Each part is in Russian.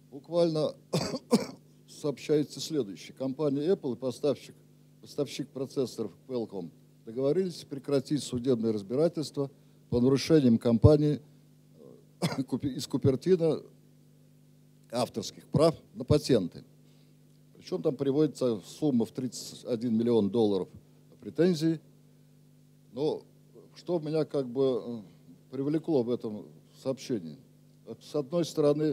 Буквально сообщается следующее. Компания Apple и поставщик процессоров Qualcomm договорились прекратить судебное разбирательство по нарушениям компании из Купертино авторских прав на патенты. Причем там приводится сумма в $31 миллион претензий. Но что меня как бы привлекло в этом сообщении? С одной стороны,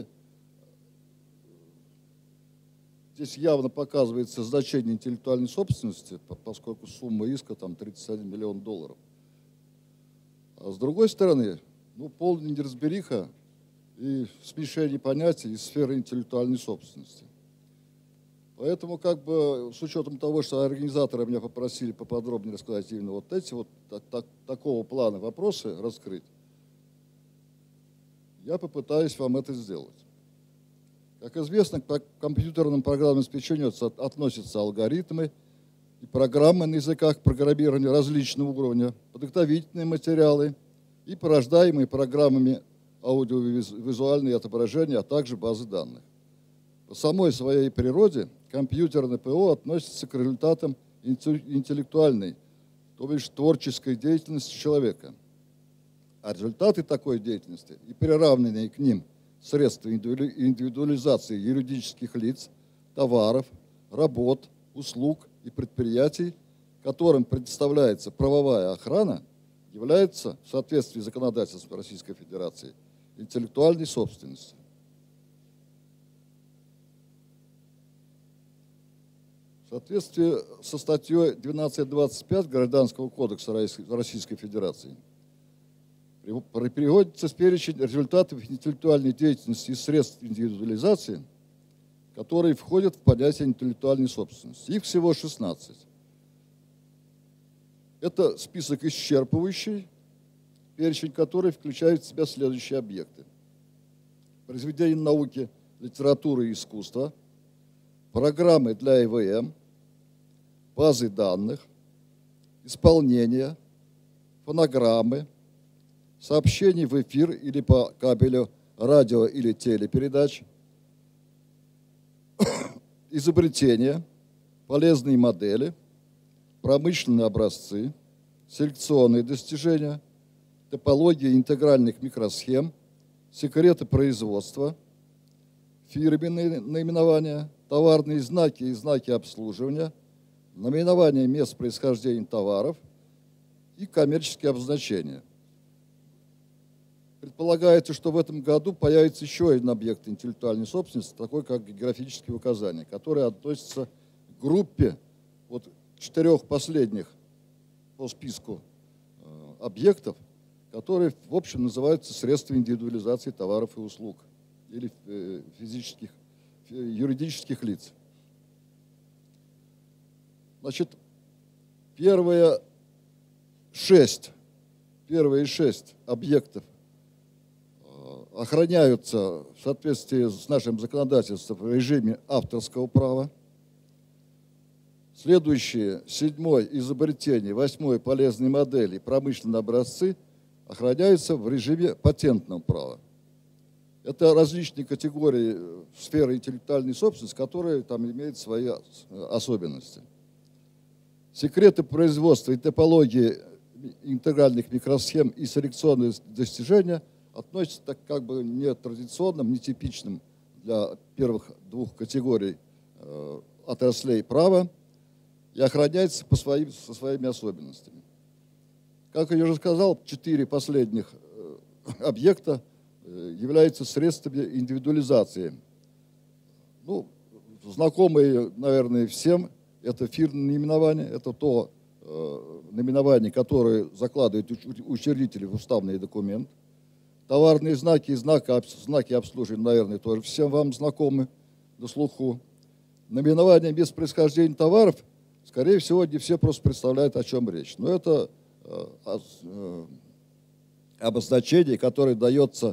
здесь явно показывается значение интеллектуальной собственности, поскольку сумма иска там $31 миллион. А с другой стороны, полная неразбериха и смешение понятий из сферы интеллектуальной собственности. Поэтому, как бы, с учетом того, что организаторы меня попросили поподробнее рассказать именно вот эти такого плана вопросы раскрыть, я попытаюсь вам это сделать. Как известно, к компьютерным программным обеспечению относятся алгоритмы и программы на языках программирования различного уровня, подготовительные материалы и порождаемые программами аудиовизуальные отображения, а также базы данных. По самой своей природе компьютерное ПО относится к результатам интеллектуальной, то бишь творческой деятельности человека. А результаты такой деятельности и приравненные к ним средства индивидуализации юридических лиц, товаров, работ, услуг и предприятий, которым предоставляется правовая охрана, являются, в соответствии с законодательством Российской Федерации, интеллектуальной собственностью. В соответствии со статьей 1225 Гражданского кодекса Российской Федерации приводится перечень результатов интеллектуальной деятельности и средств индивидуализации, которые входят в понятие интеллектуальной собственности. Их всего 16. Это список исчерпывающий, перечень который включает в себя следующие объекты: произведения науки, литературы и искусства, программы для ИВМ, базы данных, исполнение, фонограммы, сообщений в эфир или по кабелю радио или телепередач, изобретения, полезные модели, промышленные образцы, селекционные достижения, топология интегральных микросхем, секреты производства, фирменные наименования, товарные знаки и знаки обслуживания, наименование мест происхождения товаров и коммерческие обозначения. Предполагается, что в этом году появится еще один объект интеллектуальной собственности, такой как географические указания, который относится к группе 4 последних по списку объектов, которые, в общем, называются средства индивидуализации товаров и услуг или юридических лиц. Значит, первые шесть объектов охраняются в соответствии с нашим законодательством в режиме авторского права. Следующие: 7-й изобретение, 8-й полезные модели, промышленные образцы охраняются в режиме патентного права. Это различные категории сферы интеллектуальной собственности, которые там имеют свои особенности. Секреты производства и топологии интегральных микросхем и селекционные достижения относятся так как бы не традиционным, не типичным для первых двух категорий отраслей права и охраняется со своими особенностями. Как я уже сказал, 4 последних объекта являются средствами индивидуализации. Знакомые, наверное, всем, это фирменное наименование, это то наименование, которое закладывает учредитель в уставный документ. Товарные знаки и знаки обслуживания, наверное, тоже всем вам знакомы, на слуху. Наименование мест происхождения товаров, скорее всего, не все просто представляют, о чем речь. Но это обозначение, которое дается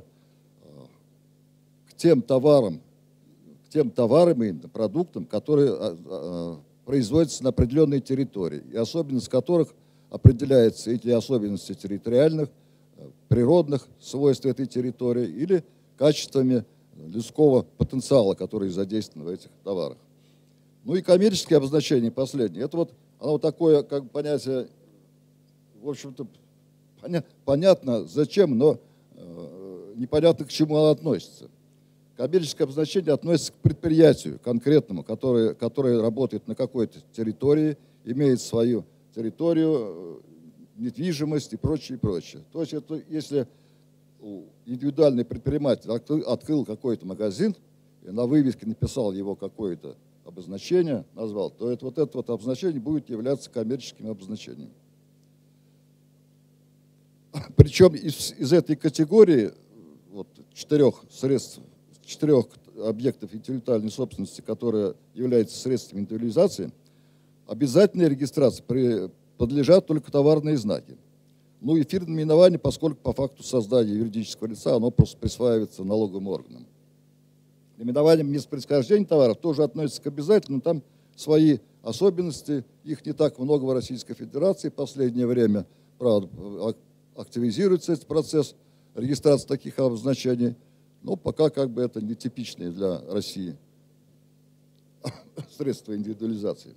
к тем товарам и продуктам, которые производятся на определенной территории, и особенность которых определяется эти особенности территориальных, природных свойств этой территории или качествами людского потенциала, который задействован в этих товарах. Ну и коммерческие обозначения последние. Это вот, оно вот такое, как понятие, в общем-то, понятно зачем, но непонятно к чему оно относится. Коммерческое обозначение относится к предприятию конкретному, которое работает на какой-то территории, имеет свою территорию, недвижимость и прочее, и прочее. То есть это, если индивидуальный предприниматель открыл какой-то магазин и на вывеске написал его какое-то обозначение, назвал, то это вот обозначение будет являться коммерческим обозначением. Причем из этой категории вот, четырех объектов интеллектуальной собственности, которые являются средствами индивидуализации, обязательной регистрации подлежат только товарные знаки. Ну и фирменное наименование, поскольку по факту создания юридического лица оно просто присваивается налоговым органам. Наименование мест происхождения товаров тоже относится к обязательным, там свои особенности, их не так много в Российской Федерации. В последнее время, правда, активизируется этот процесс регистрации таких обозначений, но пока как бы это нетипичные для России средства индивидуализации.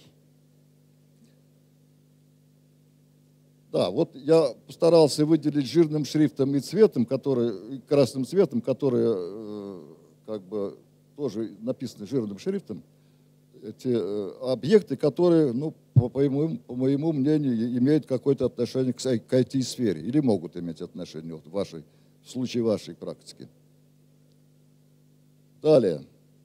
Да, вот я постарался выделить жирным шрифтом и цветом, красным цветом, которые как бы тоже написаны жирным шрифтом, эти объекты, которые, ну, по моему мнению, имеют какое-то отношение к IT-сфере или могут иметь отношение вот, в случае вашей практики. Далее.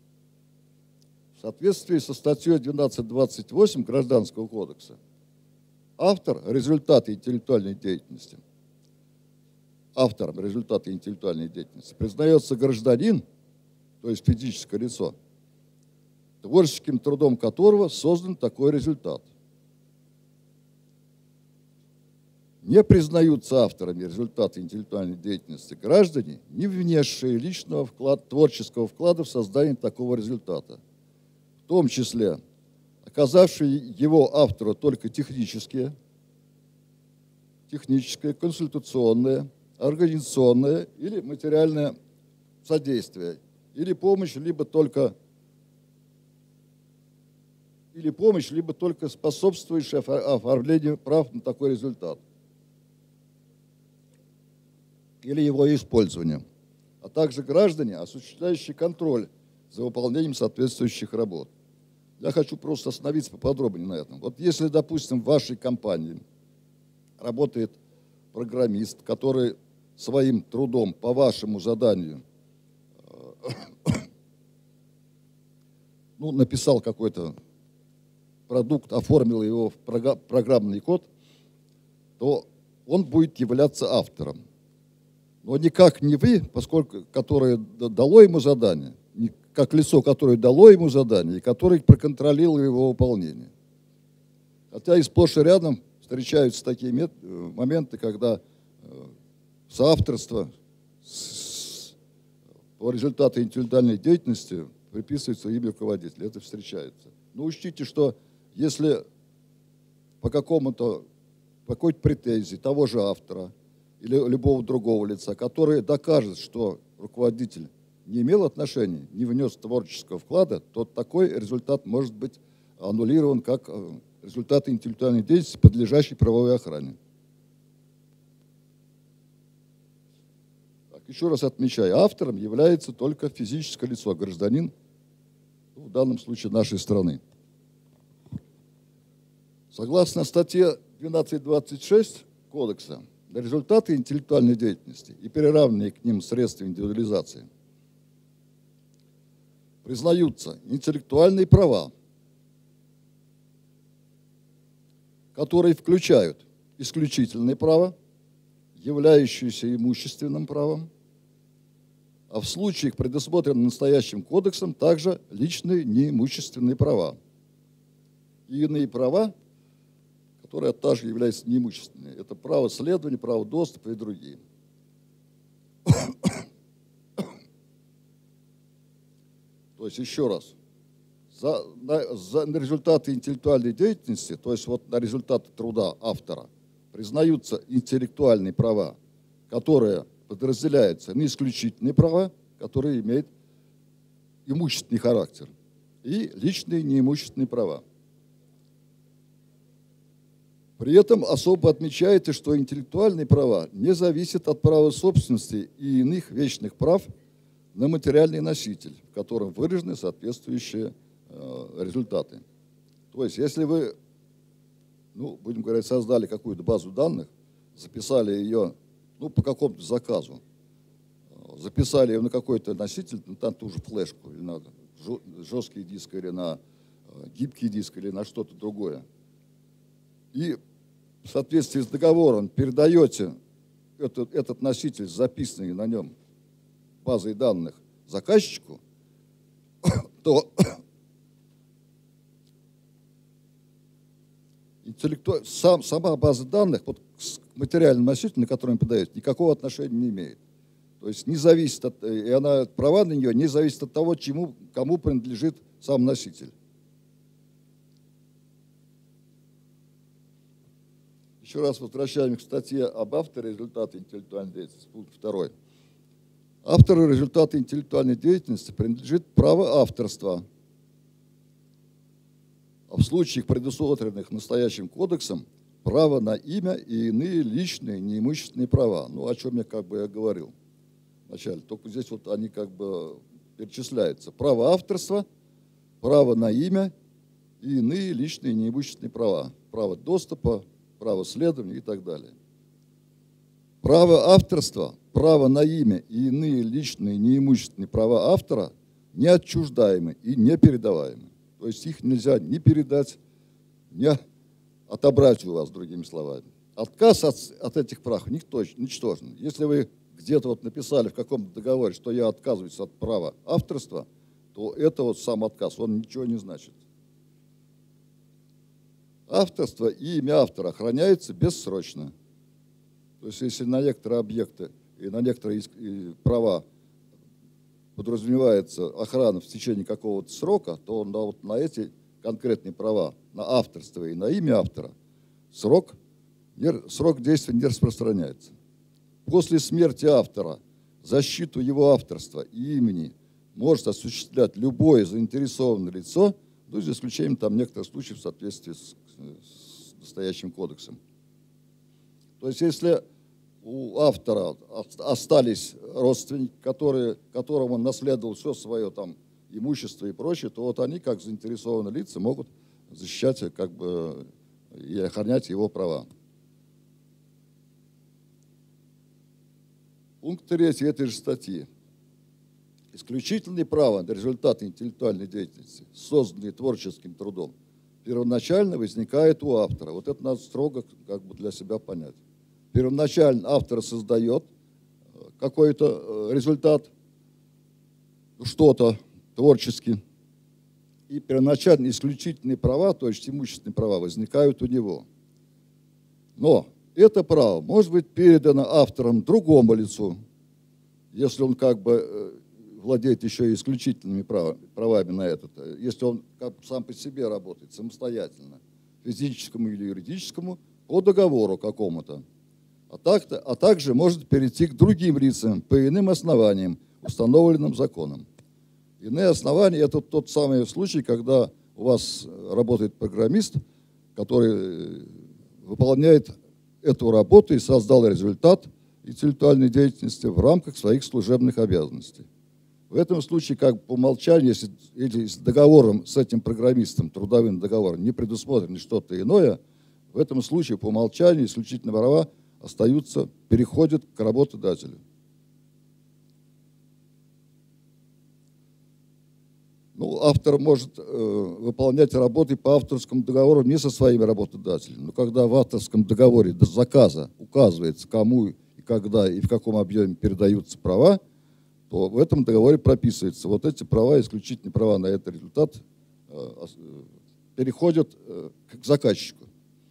В соответствии со статьей 1228 Гражданского кодекса автор результата интеллектуальной деятельности, автором результата интеллектуальной деятельности признается гражданин, то есть физическое лицо, творческим трудом которого создан такой результат. Не признаются авторами результата интеллектуальной деятельности граждане, не внесшие личного творческого вклада в создание такого результата, в том числе оказавшие его автору только техническое, консультационное, организационное или материальное содействие, или помощь, либо только способствующая оформлению прав на такой результат или его использованию, а также граждане, осуществляющие контроль за выполнением соответствующих работ. Я хочу просто остановиться поподробнее на этом. Вот если, допустим, в вашей компании работает программист, который своим трудом по вашему заданию написал какой-то продукт, оформил его в программный код, то он будет являться автором. Но никак не вы, поскольку которое дало ему задание, как лицо, которое дало ему задание и которое проконтролировало его выполнение. Хотя и сплошь и рядом встречаются такие моменты, когда соавторство по результату интеллектуальной деятельности приписывается имя руководителя. Это встречается. Но учтите, что если по какой-то претензии того же автора или любого другого лица, который докажет, что руководитель не имел отношения, не внес творческого вклада, то такой результат может быть аннулирован как результат интеллектуальной деятельности, подлежащей правовой охране. Так, еще раз отмечаю, автором является только физическое лицо, гражданин, в данном случае нашей страны. Согласно статье 1226 Кодекса, результаты интеллектуальной деятельности и переравненные к ним средства индивидуализации признаются интеллектуальные права, которые включают исключительные права, являющиеся имущественным правом, а в случаях, предусмотренных настоящим кодексом, также личные неимущественные права и иные права, которые также являются неимущественными. Это право следования, право доступа и другие. То есть еще раз, на результаты интеллектуальной деятельности, то есть вот на результаты труда автора, признаются интеллектуальные права, которые подразделяются на исключительные права, который имеет имущественный характер, и личные неимущественные права. При этом особо отмечается, что интеллектуальные права не зависят от права собственности и иных вечных прав на материальный носитель, в котором выражены соответствующие результаты. То есть, если вы, будем говорить, создали какую-то базу данных, записали ее, по какому-то заказу, записали ее на какой-то носитель, на ту же флешку, или на жесткий диск, или на гибкий диск, или на что-то другое, и в соответствии с договором передаете этот носитель, записанный на нем базой данных, заказчику, то сама база данных к материальному носителю, на который он передает, никакого отношения не имеет. То есть не зависит права на нее не зависят от того, кому принадлежит сам носитель. Еще раз возвращаемся к статье об авторе результата интеллектуальной деятельности, пункт 2. Автору результата интеллектуальной деятельности принадлежит право авторства. А в случаях, предусмотренных настоящим кодексом, право на имя и иные личные неимущественные права. О чем я говорил вначале. Только здесь они перечисляются. Право авторства, право на имя и иные личные неимущественные права. Право доступа, право следования и так далее. Право авторства, право на имя и иные личные неимущественные права автора неотчуждаемы и непередаваемы. То есть их нельзя ни передать, ни отобрать у вас, другими словами. Отказ от этих прав ничтожен. Если вы где-то написали в каком-то договоре, что я отказываюсь от права авторства, то это сам отказ, он ничего не значит. Авторство и имя автора охраняется бессрочно. То есть, если на некоторые объекты и на некоторые права подразумевается охрана в течение какого-то срока, то на эти конкретные права, на авторство и на имя автора, срок действия не распространяется. После смерти автора защиту его авторства и имени может осуществлять любое заинтересованное лицо, за исключением некоторых случаев в соответствии с настоящим кодексом. То есть, если у автора остались родственники, которым он наследовал все свое имущество и прочее, то они, как заинтересованные лица, могут защищать и охранять его права. Пункт 3 этой же статьи. Исключительные права на результаты интеллектуальной деятельности, созданные творческим трудом, первоначально возникает у автора. Это надо строго для себя понять. Первоначально автор создает какой-то результат, что-то творчески, и первоначально исключительные права, то есть имущественные права, возникают у него. Но это право может быть передано автором другому лицу, если он владеет еще и исключительными правами на это, если он сам по себе работает самостоятельно, физическому или юридическому, по договору какому-то. А также может перейти к другим лицам по иным основаниям, установленным законом. Иные основания – это тот самый случай, когда у вас работает программист, который выполняет эту работу и создал результат интеллектуальной деятельности в рамках своих служебных обязанностей. В этом случае, по умолчанию, если договором с этим программистом, трудовым договором, не предусмотрено что-то иное, в этом случае по умолчанию исключительные права переходят к работодателю. Автор может выполнять работы по авторскому договору не со своими работодателями, но когда в авторском договоре до заказа указывается, кому и когда и в каком объеме передаются права, то в этом договоре прописывается, эти права, исключительные права на этот результат, переходят к заказчику.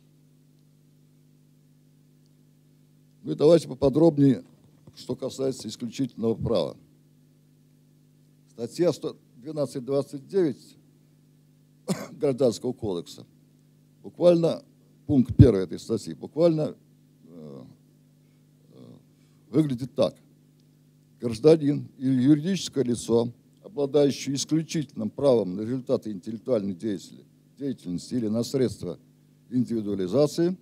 И давайте поподробнее, что касается исключительного права. Статья 1229 Гражданского кодекса, буквально пункт 1 этой статьи, буквально выглядит так. гражданин или юридическое лицо, обладающее исключительным правом на результаты интеллектуальной деятельности или на средства индивидуализации,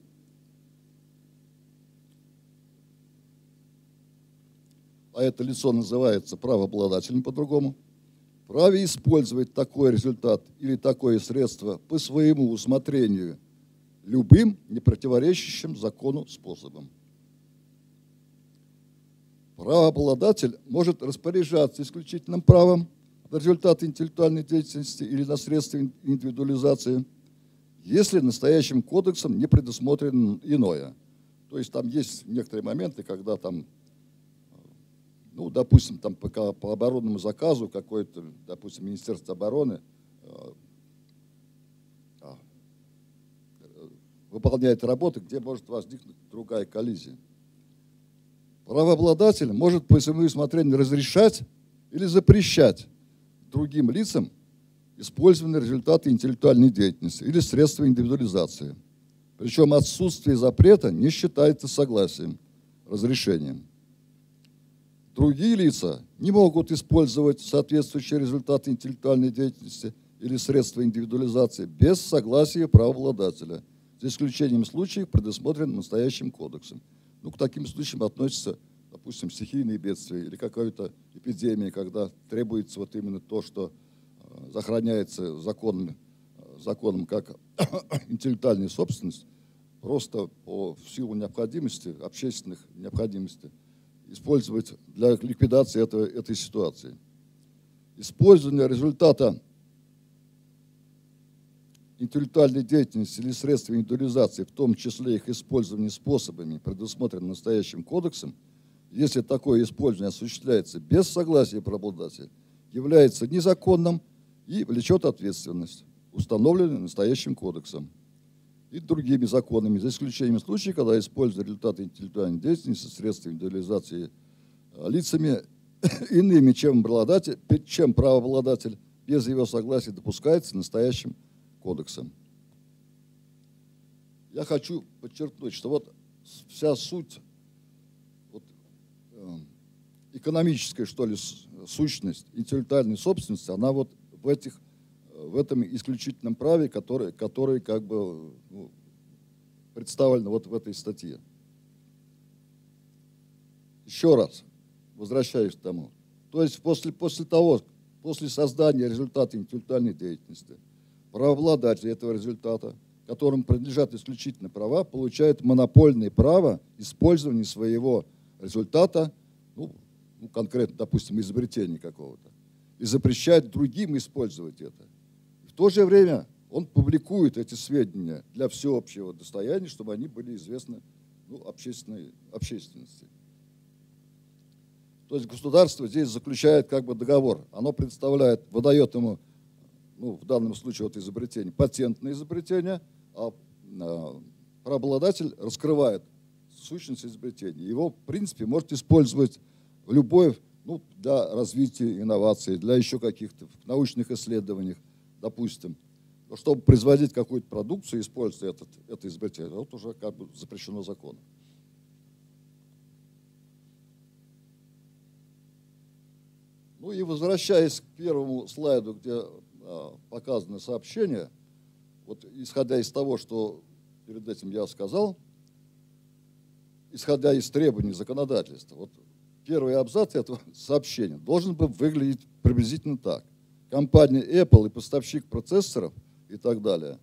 а это лицо называется правообладателем по-другому, вправе использовать такой результат или такое средство по своему усмотрению любым, не противоречащим закону способом. Правообладатель может распоряжаться исключительным правом на результаты интеллектуальной деятельности или на средства индивидуализации, если настоящим кодексом не предусмотрено иное. То есть там есть некоторые моменты, когда там, ну, допустим, там по оборонному заказу какое-то, допустим, Министерство обороны выполняет работы, где может возникнуть другая коллизия. Правообладатель может по своему усмотрению разрешать или запрещать другим лицам использование результата интеллектуальной деятельности или средства индивидуализации. Причем отсутствие запрета не считается согласием, разрешением. Другие лица не могут использовать соответствующие результаты интеллектуальной деятельности или средства индивидуализации без согласия правообладателя, за исключением случаев, предусмотренных настоящим кодексом. Ну, к таким случаям относятся, допустим, стихийные бедствия или какая-то эпидемия, когда требуется вот именно то, что охраняется законом как интеллектуальная собственность, просто в силу необходимости, общественных необходимостей, использовать для ликвидации этой ситуации. Использование результата интеллектуальной деятельности или средств индивидуализации, в том числе их использование способами, предусмотренными настоящим кодексом, если такое использование осуществляется без согласия правообладателя, является незаконным и влечет ответственность, установленную настоящим кодексом и другими законами, за исключением случаев, когда используя результаты интеллектуальной деятельности, средства индивидуализации лицами иными, чем правообладатель, без его согласия допускается настоящим кодексом. Я хочу подчеркнуть, что вот вся суть, вот, экономическая, что ли, сущность интеллектуальной собственности, она вот в этом исключительном праве, которое как бы, ну, представлено вот в этой статье. Еще раз, возвращаюсь к тому. То есть после создания результата интеллектуальной деятельности, правообладатель этого результата, которым принадлежат исключительно права, получает монопольное право использования своего результата, ну, конкретно, допустим, изобретения какого-то, и запрещает другим использовать это. В то же время он публикует эти сведения для всеобщего достояния, чтобы они были известны, ну, общественности. То есть государство здесь заключает как бы договор. Оно выдает ему, ну, в данном случае вот изобретение, патент на изобретение, а правообладатель раскрывает сущность изобретения. Его, в принципе, может использовать в любой, ну, для развития инноваций, для еще каких-то научных исследований, допустим. Но чтобы производить какую-то продукцию, используя это изобретение, вот уже как бы запрещено законом. Ну и возвращаясь к первому слайду, где показано сообщение, вот исходя из того, что перед этим я сказал, исходя из требований законодательства, вот первый абзац этого сообщения должен был выглядеть приблизительно так. Компания Apple и поставщик процессоров и так далее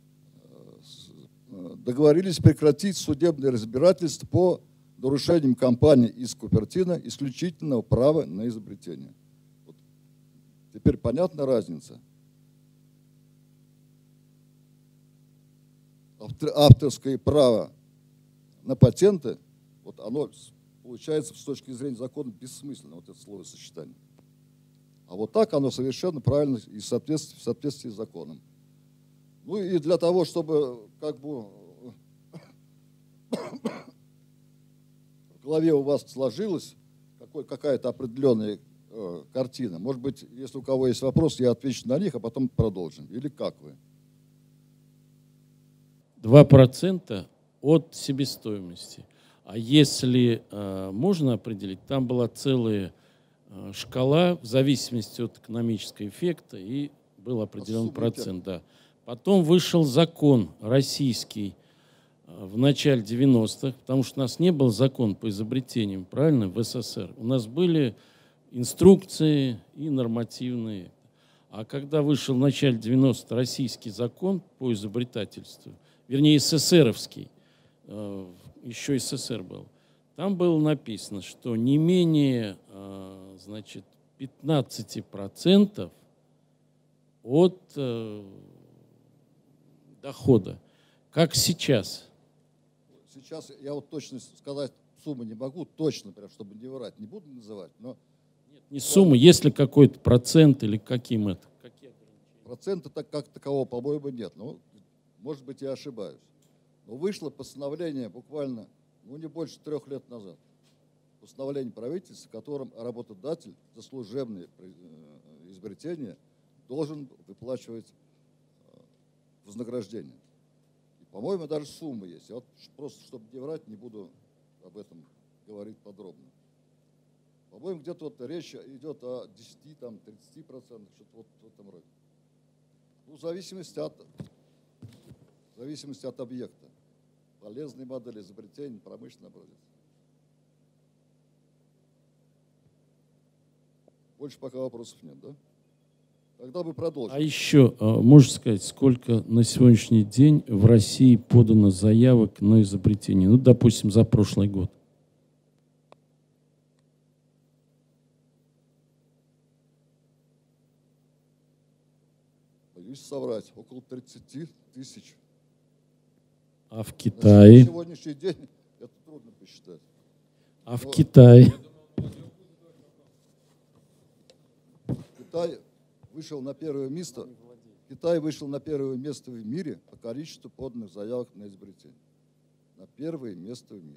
договорились прекратить судебное разбирательство по нарушениям компании из Купертино исключительного права на изобретение. Вот. Теперь понятна разница? Авторское право на патенты, вот оно получается с точки зрения закона бессмысленно, вот это словосочетание. А вот так оно совершенно правильно и в соответствии с законом. Ну и для того, чтобы как бы в голове у вас сложилась какая-то определенная картина, может быть, если у кого есть вопрос, я отвечу на них, а потом продолжим. Или как вы? 2% от себестоимости. А если можно определить, там была целая шкала в зависимости от экономического эффекта, и был определен процент. Да. Потом вышел закон российский в начале 90-х, потому что у нас не был закон по изобретениям, правильно, в СССР. У нас были инструкции и нормативные. А когда вышел в начале 90-х российский закон по изобретательству, вернее, СССРовский, еще СССР был, там было написано, что не менее, значит, 15% от дохода. Как сейчас? Сейчас я вот точно сказать сумму не могу, точно, прям, чтобы не врать, не буду называть, но... Нет, не сумма, есть ли какой-то процент или каким это? Процента так как такового, по-моему, нет. Ну, может быть, я ошибаюсь. Но вышло постановление буквально, ну, не больше 3 лет назад. Постановление правительства, в котором работодатель за служебные изобретения должен выплачивать вознаграждение. И, по-моему, даже сумма есть. Я вот просто, чтобы не врать, не буду об этом говорить подробно. По-моему, где-то вот речь идет о 10, там, 30%, что-то вот в этом роде. Ну, в зависимости от объекта. Полезные модели изобретений, промышленный образец. Больше пока вопросов нет, да? Тогда мы продолжим. А еще, можешь сказать, сколько на сегодняшний день в России подано заявок на изобретение? Ну, допустим, за прошлый год. Боюсь соврать, около 30 тысяч. А в Китае? На сегодняшний день это трудно посчитать. А в Китае? Китай вышел на первое место. Китай вышел на первое место в мире по количеству поданных заявок на изобретение. На первое место в мире.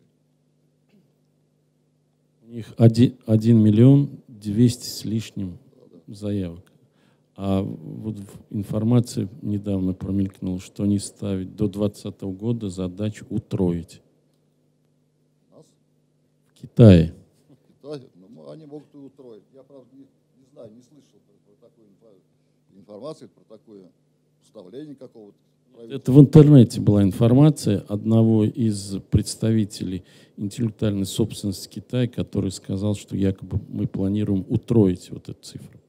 У них 1 миллион 200 с лишним заявок. А вот информация недавно промелькнула, что они ставят до 2020 года задачу утроить. Нас? В Китае. В Китае? Ну, они могут и утроить. Я, правда, не знаю, не слышал про такую информацию, про такое поставление какого-то. Это в интернете была информация одного из представителей интеллектуальной собственности Китая, который сказал, что якобы мы планируем утроить вот эту цифру.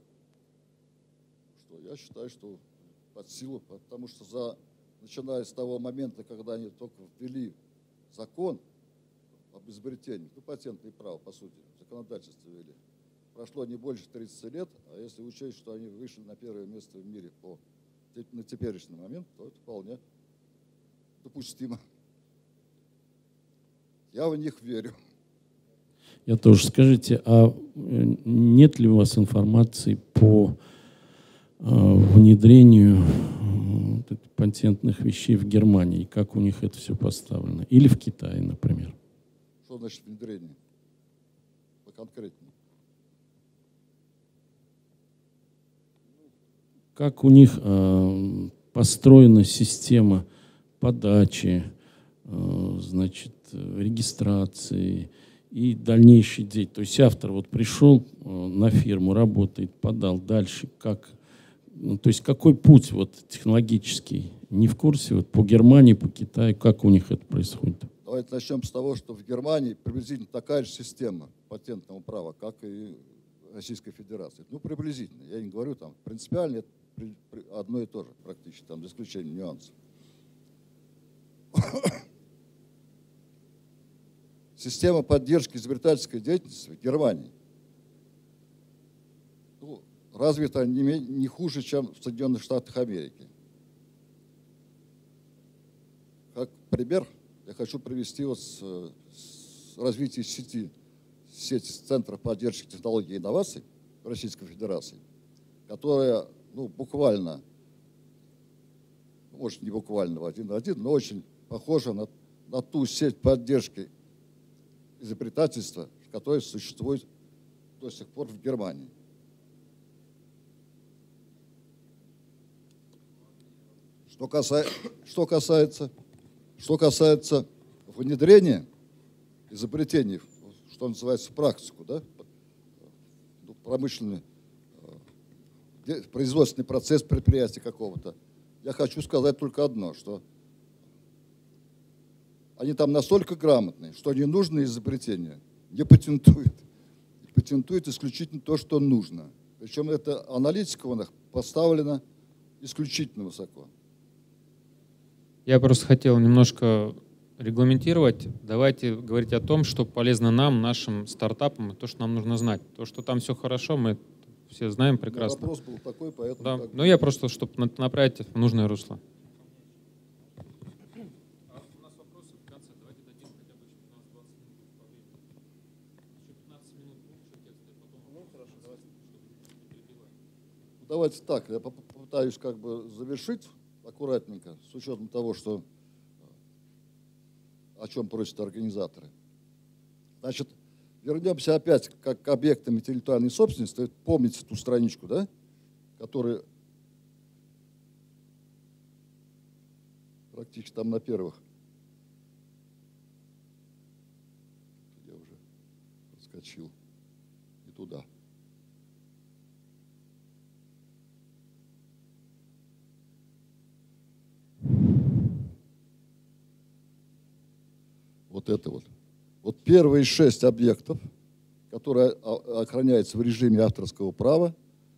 Я считаю, что под силу, потому что начиная с того момента, когда они только ввели закон об изобретении, ну, патентное право, по сути, законодательство ввели, прошло не больше 30 лет, а если учесть, что они вышли на первое место в мире на теперешний момент, то это вполне допустимо. Я в них верю. Я тоже. Скажите, а нет ли у вас информации по внедрению патентных вещей в Германии, как у них это все поставлено? Или в Китае, например? Что значит внедрение? Поконкретнее. Как у них построена система подачи, значит, регистрации и дальнейшей деятельности. То есть автор вот пришел на фирму, работает, подал, дальше как... То есть какой путь вот технологический? Не в курсе вот по Германии, по Китаю, как у них это происходит? Давайте начнем с того, что в Германии приблизительно такая же система патентного права, как и в Российской Федерации. Ну, приблизительно. Я не говорю там принципиально, это одно и то же практически, там за исключением нюансов. Система поддержки изобретательской деятельности в Германии развита не хуже, чем в Соединенных Штатах Америки. Как пример, я хочу привести вот с развития сети Центров поддержки технологий и инноваций в Российской Федерации, которая, ну, буквально, может, не буквально в один, но очень похожа на ту сеть поддержки изобретательства, которая существует до сих пор в Германии. Что касается внедрения изобретений, что называется, в практику, да, промышленный, производственный процесс предприятия какого-то. Я хочу сказать только одно, что они там настолько грамотные, что ненужные изобретения не патентуют. Патентуют исключительно то, что нужно. Причем эта аналитика у них поставлена исключительно высоко. Я просто хотел немножко регламентировать. Давайте говорить о том, что полезно нам, нашим стартапам, то, что нам нужно знать. То, что там все хорошо, мы все знаем прекрасно. Вопрос был такой, поэтому... Да. Но я просто, чтобы направить в нужное русло. У нас вопросы в конце. Давайте дадим хотя бы 15-20 минут по времени. Еще 15 минут лучше текста, потом... хорошо, давайте так, я попытаюсь как бы завершить аккуратненько, с учетом того, что, о чем просят организаторы. Значит, вернемся опять к объектам интеллектуальной собственности. Помните ту страничку, да, которая практически там на первых. Я уже проскочил и туда. Вот это вот. Вот первые 6 объектов, которые охраняются в режиме авторского права.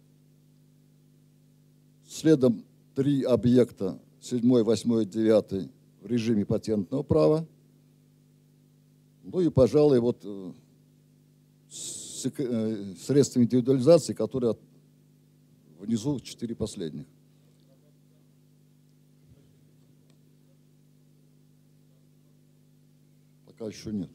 Следом 3 объекта, 7, 8, 9 в режиме патентного права. Ну и, пожалуй, вот средства индивидуализации, которые внизу 4 последних. Пока еще нет.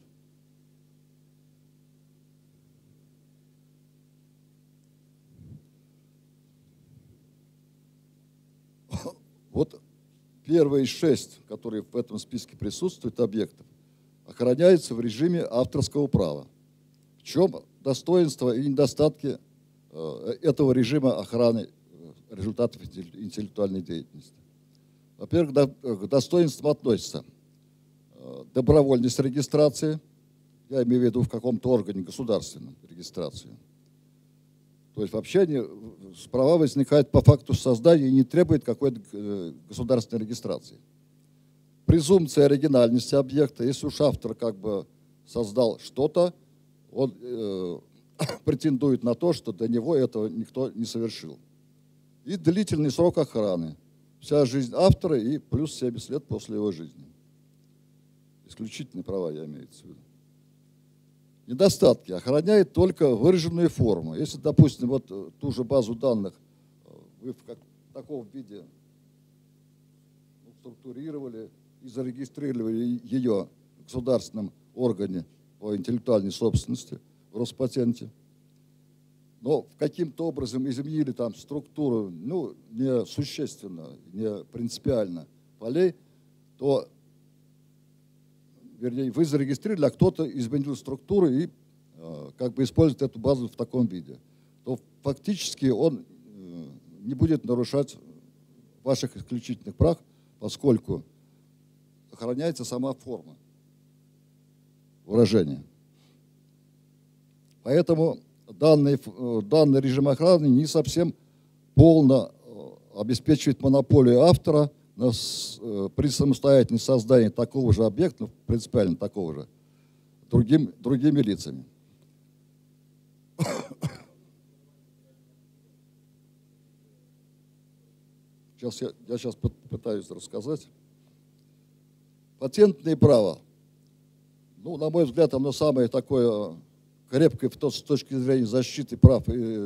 Вот первые 6, которые в этом списке присутствуют, объектов, охраняются в режиме авторского права. В чем достоинства и недостатки этого режима охраны результатов интеллектуальной деятельности? Во-первых, к достоинствам относятся добровольность регистрации, я имею в виду в каком-то органе государственном регистрации. То есть вообще права возникают по факту создания и не требует какой-то государственной регистрации. Презумпция оригинальности объекта. Если уж автор как бы создал что-то, он претендует на то, что до него этого никто не совершил. И длительный срок охраны. Вся жизнь автора и плюс 70 лет после его жизни. Исключительные права, я имею в виду. Недостатки. Охраняет только выраженную форму. Если, допустим, вот ту же базу данных вы в таком виде структурировали и зарегистрировали ее в государственном органе по интеллектуальной собственности, в Роспатенте, но каким-то образом изменили там структуру, ну, не существенно, не принципиально полей, то, вернее, вы зарегистрировали, а кто-то изменил структуру и как бы использует эту базу в таком виде, то фактически он не будет нарушать ваших исключительных прав, поскольку охраняется сама форма выражения. Поэтому данный режим охраны не совсем полно обеспечивает монополию автора при самостоятельном создании такого же объекта, принципиально такого же, другими лицами. Я сейчас попытаюсь рассказать. Патентное право. Ну, на мой взгляд, оно самое такое крепкое с точки зрения защиты прав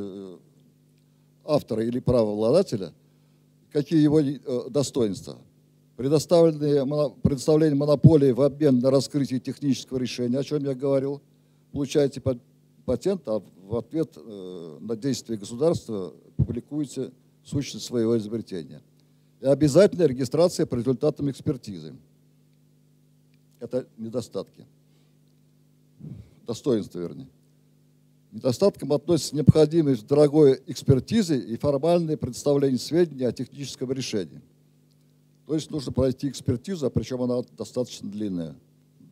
автора или правообладателя. Какие его достоинства? Предоставление монополии в обмен на раскрытие технического решения, о чем я говорил. Получаете патент, а в ответ на действие государства публикуете сущность своего изобретения. И обязательная регистрация по результатам экспертизы. Это недостатки. Достоинства, вернее. Недостаткам относится необходимость дорогой экспертизы и формальное представление сведений о техническом решении. То есть нужно пройти экспертизу, а причем она достаточно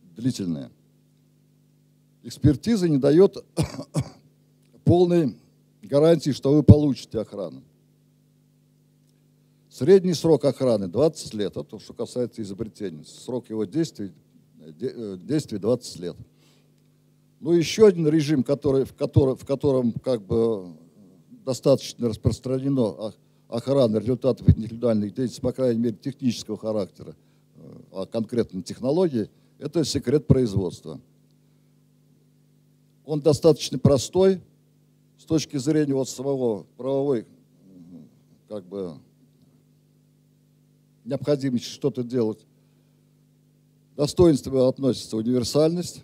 длительная. Экспертиза не дает полной гарантии, что вы получите охрану. Средний срок охраны 20 лет, это то, что касается изобретения. Срок его действия 20 лет. Ну, еще один режим, в котором как бы достаточно распространено охрана результатов индивидуальных деятельностей, по крайней мере, технического характера, а конкретной технологии, это секрет производства. Он достаточно простой с точки зрения вот самого правовой как бы необходимости что-то делать. Достоинство относится универсальность,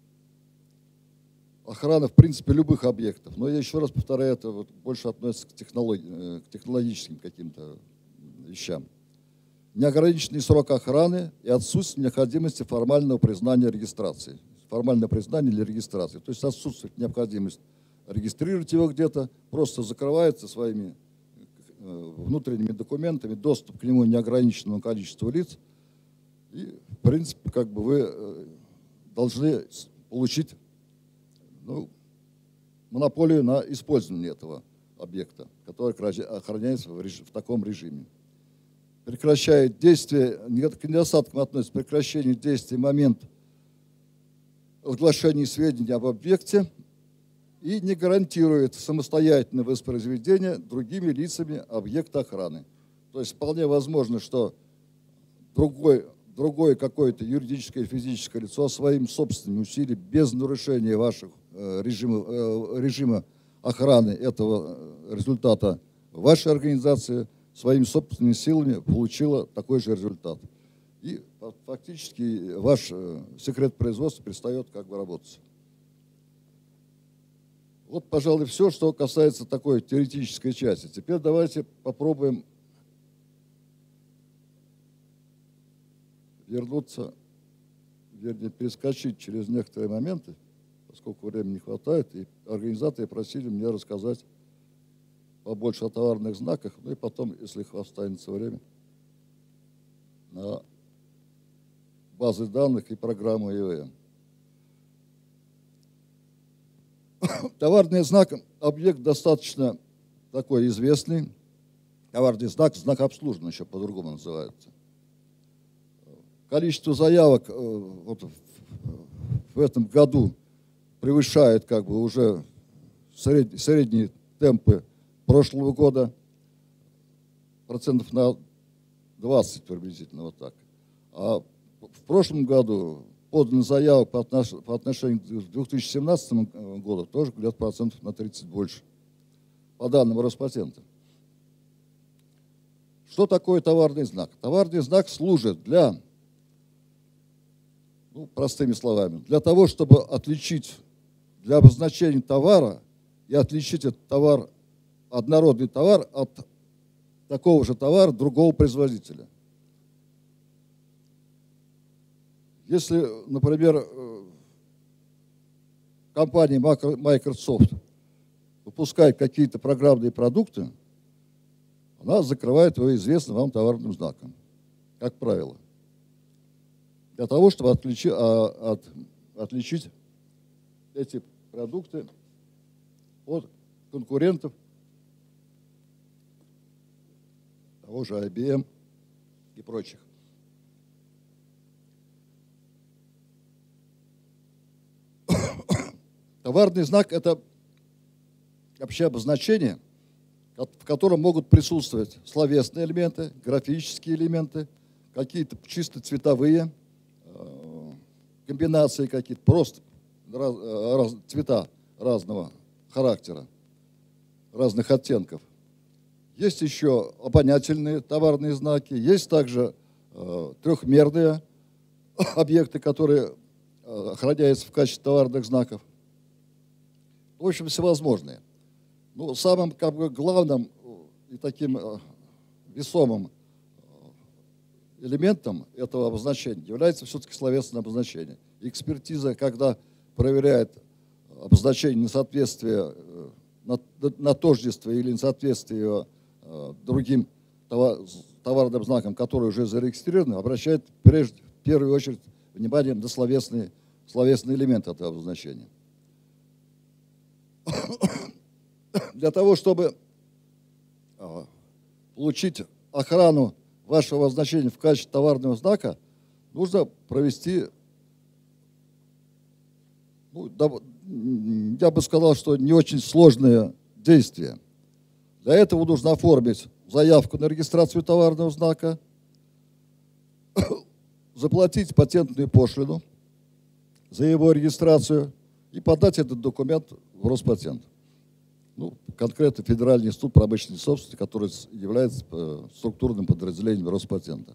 охрана, в принципе, любых объектов. Но я еще раз повторяю, это вот больше относится к технологическим каким-то вещам. Неограниченный срок охраны и отсутствие необходимости формального признания регистрации. Формальное признание или регистрации. То есть отсутствует необходимость регистрировать его где-то, просто закрывается своими внутренними документами, доступ к нему неограниченному количеству лиц. И, в принципе, как бы вы должны получить монополию на использование этого объекта, который охраняется в таком режиме. Прекращает действие, к недостаткам относится прекращение действия в момент разглашения сведений об объекте и не гарантирует самостоятельное воспроизведение другими лицами объекта охраны. То есть вполне возможно, что другое какое-то юридическое и физическое лицо своим собственным усилием, без нарушения ваших режима охраны этого результата вашей организации, своими собственными силами получила такой же результат. И фактически ваш секрет производства перестает как бы работать. Вот, пожалуй, все, что касается такой теоретической части. Теперь давайте попробуем вернуться, вернее, перескочить через некоторые моменты, поскольку времени не хватает, и организаторы просили меня рассказать побольше о товарных знаках, ну и потом, если останется время, на базы данных и программы ИВМ. Товарный знак – объект достаточно такой известный. Товарный знак – знак обслуживания, еще по-другому называется. Количество заявок вот в этом году превышает как бы уже средние темпы прошлого года, процентов на 20 приблизительно, вот так. А в прошлом году подано заявок по отношению к 2017 году тоже где-то процентов на 30 больше, по данным Роспатента. Что такое товарный знак? Товарный знак служит для, простыми словами, для того, чтобы отличить, для обозначения товара и отличить этот товар, однородный товар от такого же товара другого производителя. Если, например, компания Microsoft выпускает какие-то программные продукты, она закрывает его известным вам товарным знаком, как правило. Для того, чтобы отличить эти продукты от конкурентов того же IBM и прочих. Товарный знак – это вообще обозначение, в котором могут присутствовать словесные элементы, графические элементы, какие-то чисто цветовые комбинации какие-то, просто цвета разного характера, разных оттенков. Есть еще обонятельные товарные знаки, есть также трехмерные объекты, которые охраняются в качестве товарных знаков. В общем, всевозможные. Но самым как бы главным и таким весомым элементом этого обозначения является все-таки словесное обозначение. Экспертиза, когда проверяет обозначение на соответствие, на тождество или несоответствие другим товарным знакам, которые уже зарегистрированы, обращает в первую очередь внимание на словесные элементы этого обозначения. для того, чтобы получить охрану вашего обозначения в качестве товарного знака, нужно провести, ну, я бы сказал, что не очень сложные действия. Для этого нужно оформить заявку на регистрацию товарного знака, заплатить патентную пошлину за его регистрацию и подать этот документ в Роспатент. Ну, конкретно Федеральный институт промышленной собственности, который является структурным подразделением Роспатента.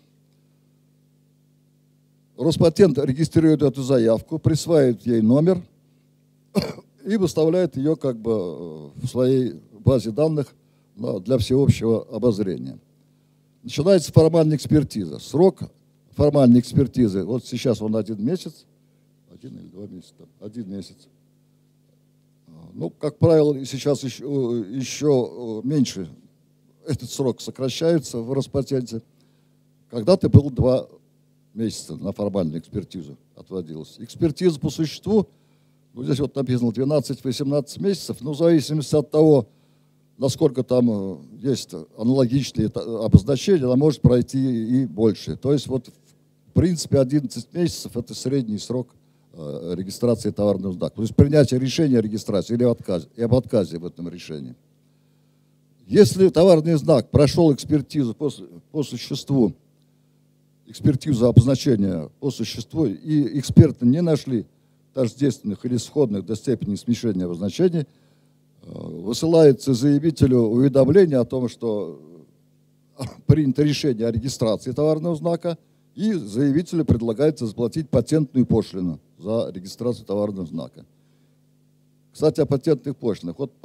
Роспатент регистрирует эту заявку, присваивает ей номер и выставляет ее как бы в своей базе данных для всеобщего обозрения. Начинается формальная экспертиза. Срок формальной экспертизы, вот сейчас он 1 месяц, 1 или 2 месяца, 1 месяц. Ну, как правило, сейчас еще меньше этот срок сокращается в Роспатенте. Когда-то был 2 месяца на формальную экспертизу отводилось. Экспертиза по существу, ну, здесь вот написано 12-18 месяцев, но в зависимости от того, насколько там есть аналогичные обозначения, она может пройти и больше. То есть вот в принципе 11 месяцев это средний срок регистрации товарного знака. То есть принятие решения о регистрации или об отказе в этом решении. Если товарный знак прошел экспертизу по существу, экспертизу обозначения по существу, и эксперты не нашли тождественных или сходных до степени смешения обозначений, высылается заявителю уведомление о том, что принято решение о регистрации товарного знака, и заявителю предлагается заплатить патентную пошлину за регистрацию товарного знака. Кстати, о патентных пошлинах. Вот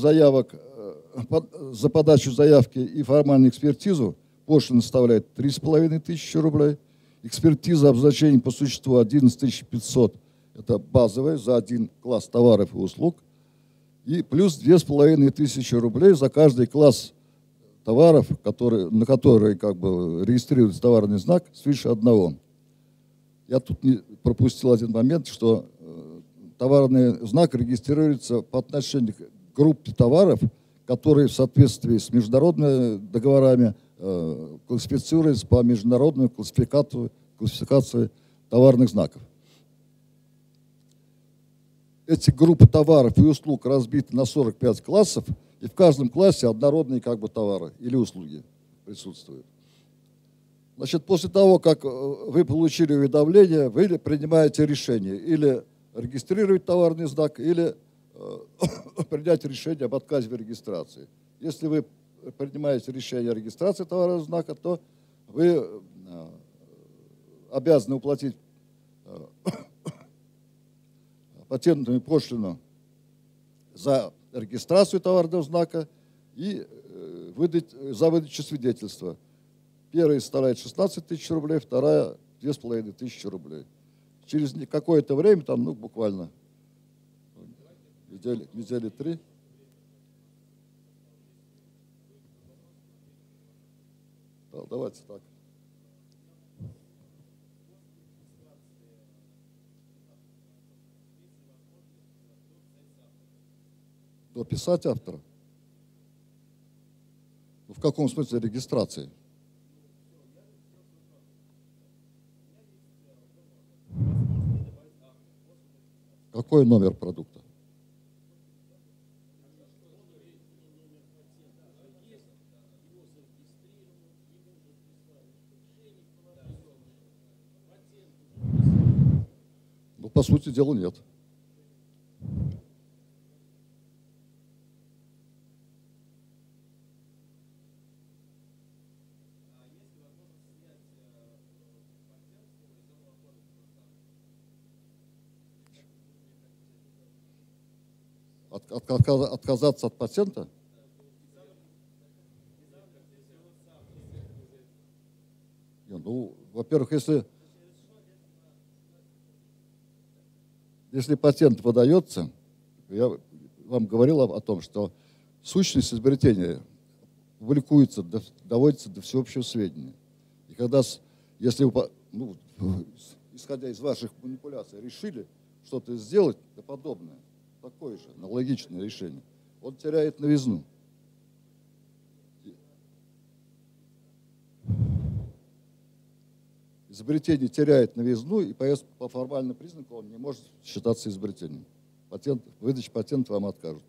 за подачу заявки и формальную экспертизу пошлина составляет 3500 рублей. Экспертиза обозначений по существу 11 500. Это базовая за один класс товаров и услуг. И плюс 2500 рублей за каждый класс товаров, на которые как бы регистрируется товарный знак, свыше 1. Я тут пропустил один момент, что товарный знак регистрируется по отношению к группе товаров, которые в соответствии с международными договорами классифицируются по международной классификации товарных знаков. Эти группы товаров и услуг разбиты на 45 классов, и в каждом классе однородные как бы товары или услуги присутствуют. Значит, после того, как вы получили уведомление, вы принимаете решение или регистрировать товарный знак, или принять решение об отказе в регистрации. Если вы принимаете решение о регистрации товарного знака, то вы обязаны уплатить патентную пошлину за регистрацию товарного знака и за выдачу свидетельства. Первая составляет 16 000 рублей, вторая 2500 рублей. Через какое-то время, там, ну, буквально недели 3. Да, давайте так. Дописать автора? В каком смысле регистрации? Какой номер продукта? Ну, по сути дела, нет. Отказаться от патента? Ну, во-первых, если патент выдается, я вам говорил о том, что сущность изобретения публикуется, доводится до всеобщего сведения. И когда, если вы, ну, исходя из ваших манипуляций, решили что-то сделать, да подобное, такое же аналогичное решение, он теряет новизну. Изобретение теряет новизну, и по формальному признаку он не может считаться изобретением. Выдача патента вам откажут.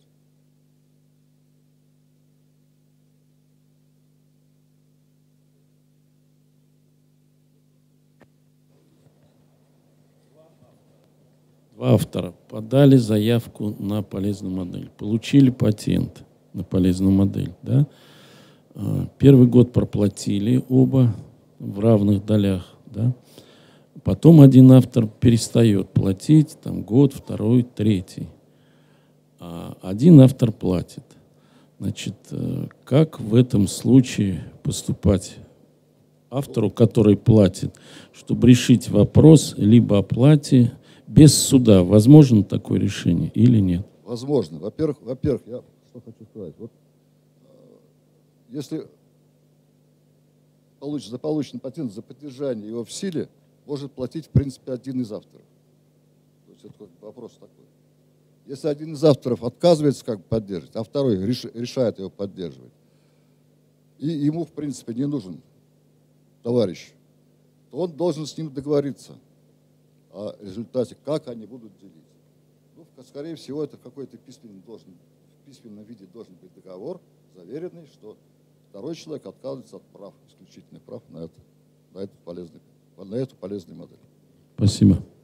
Два автора подали заявку на полезную модель, получили патент на полезную модель. Да? Первый год проплатили оба в равных долях. Да? Потом один автор перестает платить, там год, второй, третий. А один автор платит. Значит, как в этом случае поступать автору, который платит, чтобы решить вопрос либо о плате без суда? Возможно такое решение или нет? Возможно. Во-первых, я что хочу сказать. Вот, если за полученный патент, за поддержание его в силе, может платить, в принципе, один из авторов. То есть это вопрос такой. Если один из авторов отказывается как бы поддерживать, а второй решает его поддерживать, и ему, в принципе, не нужен товарищ, то он должен с ним договориться о результате, как они будут делить. Ну, скорее всего, это в какой-то письменном виде должен быть договор, заверенный, что второй человек отказывается от прав, исключительных прав на эту полезную модель. Спасибо.